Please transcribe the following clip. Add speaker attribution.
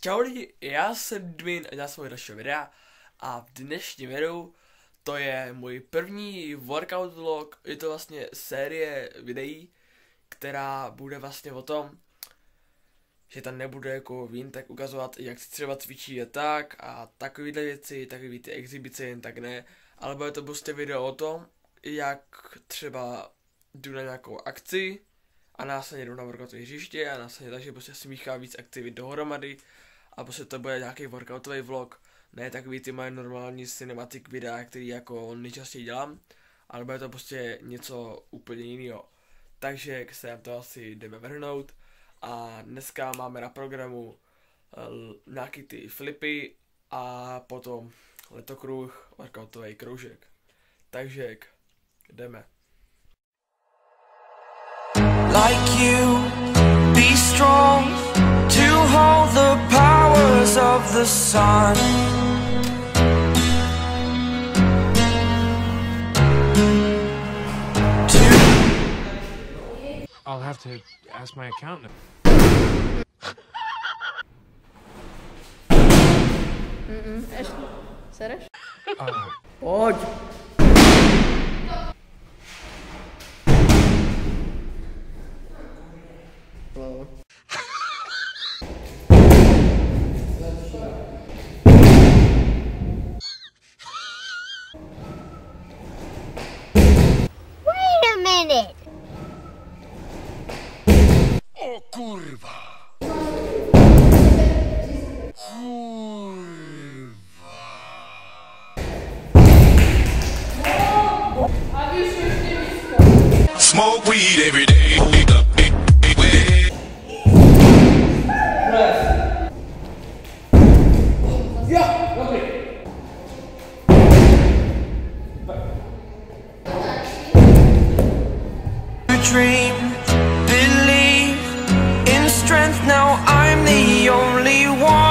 Speaker 1: Čau lidi, já jsem Dmin a dělám svůj dalšího videa a v dnešním videu to je můj první workout vlog, je to vlastně série videí, která bude vlastně o tom, že tam nebude jako vím tak ukazovat, jak si třeba cvičí a tak a takovýhle věci, takový ty exibice jen tak ne, ale bude to prostě video o tom, jak třeba jdu na nějakou akci a následně jdu na workoutové hřiště a následně takže prostě smíchám víc aktivit dohromady a prostě to bude nějaký workoutový vlog, ne takový ty moje normální cinematic videa, který jako nejčastěji dělám, ale bude to prostě něco úplně jiného. Takže se nám to asi jdeme vrhnout a dneska máme na programu nějaký ty flipy a potom letokruh, workoutový kroužek. Takže jdeme.
Speaker 2: Like you, be strong to hold the powers of the sun.
Speaker 3: I'll have to ask my accountant.
Speaker 4: Ještě. Sereš?
Speaker 1: Pojď!
Speaker 4: Wait a minute.
Speaker 2: O kurwa!
Speaker 5: Smoke weed every day.
Speaker 2: Dream, believe in strength. Now I'm the only one.